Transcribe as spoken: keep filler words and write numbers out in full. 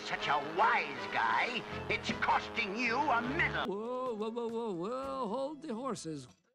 such a wise guy, it's costing you a medal. Whoa, whoa, whoa, whoa, whoa, hold the horses.